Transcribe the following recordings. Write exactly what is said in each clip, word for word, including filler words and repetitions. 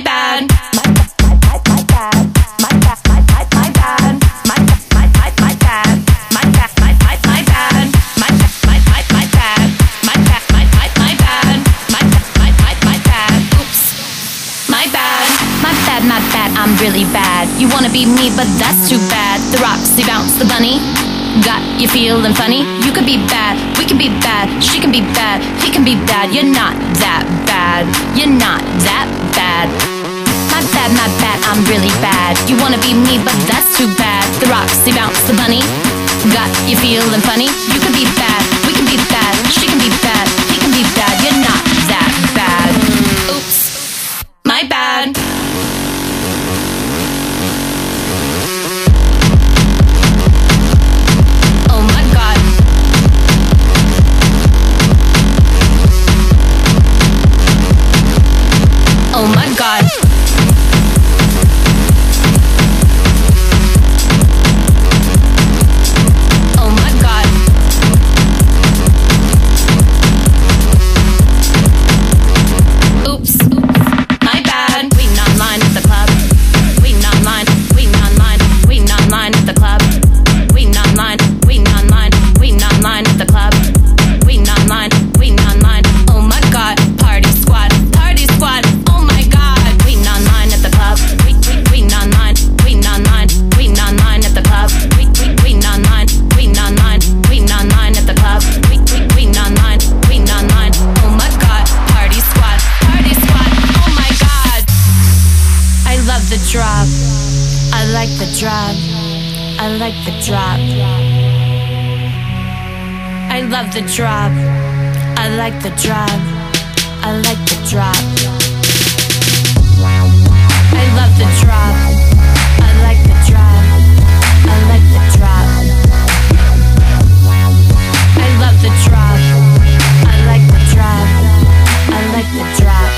bad. My bad, I'm really bad. You wanna be me, but that's too bad. The Roxy bounce, the bunny got you feeling funny. You could be bad, we can be bad, she can be bad, he can be bad. You're not that bad, you're not that bad. My bad, my bad, I'm really bad. You wanna be me, but that's too bad. The Roxy bounce, the bunny got you feeling funny. You could be bad, we can be bad, she can be bad, he can be bad. You're not that bad. Oops, my bad. Oh my God. Oh my God. Oops, my bad. Waiting online at the club. Waiting online, waiting online, waiting online at the club. Waiting online, waiting online, waiting online at the club. Waiting online, waiting online. Oh my God, party squad, party squad. The drop, I like the drop, I like the drop. I love the drop, I like the drop, I like the drop. I love the drop, I like the drop, I like the drop. I love the drop, I like the drop, I like the drop.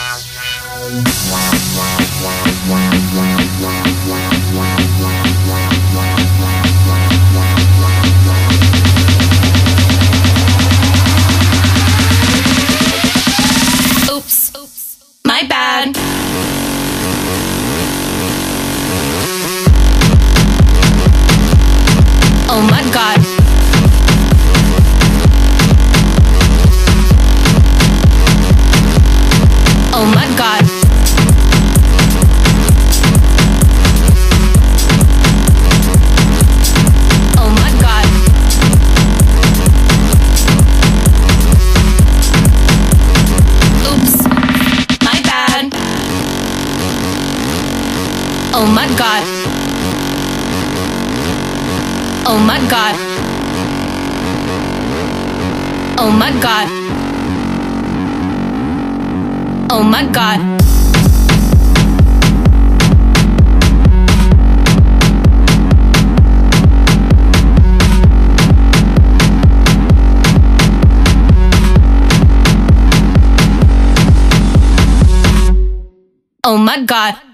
Oops, my bad. Oh my God. Oh my God. Oh my God. Oops, my bad. Oh my God. Oh my God. Oh my God. Oh my God. Oh my God.